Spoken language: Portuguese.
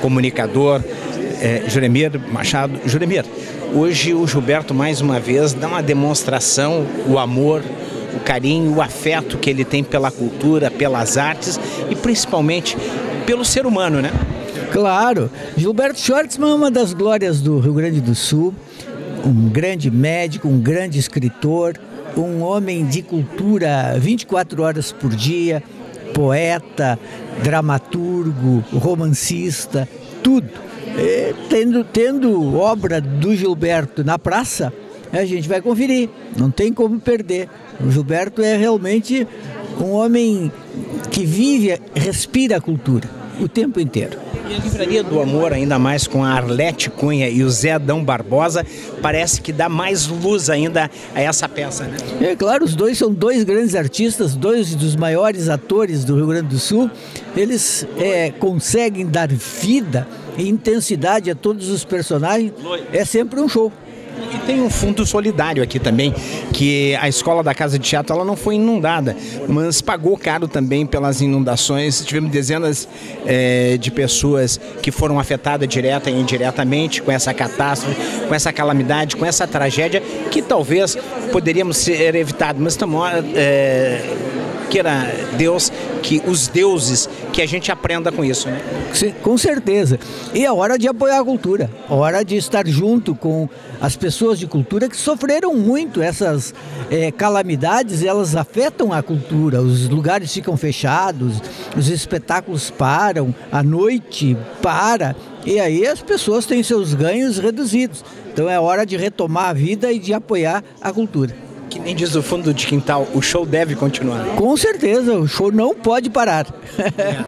comunicador, Juremir Machado. Juremir, hoje o Gilberto mais uma vez dá uma demonstração, o amor, o carinho, o afeto que ele tem pela cultura, pelas artes e principalmente pelo ser humano, né? Claro, Gilberto Schwartzman é uma das glórias do Rio Grande do Sul, um grande médico, um grande escritor, um homem de cultura 24 horas por dia, poeta, dramaturgo, romancista, tudo. Tendo obra do Gilberto na praça, a gente vai conferir, não tem como perder. O Gilberto é realmente um homem que vive, respira a cultura o tempo inteiro. E a Livraria do Amor, ainda mais com a Arlete Cunha e o Zé Adão Barbosa, parece que dá mais luz ainda a essa peça, né? É claro, os dois são dois grandes artistas, dois dos maiores atores do Rio Grande do Sul. Eles conseguem dar vida e intensidade a todos os personagens. É sempre um show. E tem um fundo solidário aqui também, que a Escola da Casa de Teatro ela não foi inundada, mas pagou caro também pelas inundações. Tivemos dezenas de pessoas que foram afetadas direta e indiretamente com essa catástrofe, com essa calamidade, com essa tragédia, que talvez poderíamos ser evitado, mas queira Deus, que os deuses, que a gente aprenda com isso, né? Sim, com certeza. E é hora de apoiar a cultura, hora de estar junto com as pessoas de cultura que sofreram muito essas calamidades, elas afetam a cultura, os lugares ficam fechados, os espetáculos param, a noite para, e aí as pessoas têm seus ganhos reduzidos. Então é hora de retomar a vida e de apoiar a cultura. Que nem diz o fundo de quintal, o show deve continuar. Com certeza, o show não pode parar.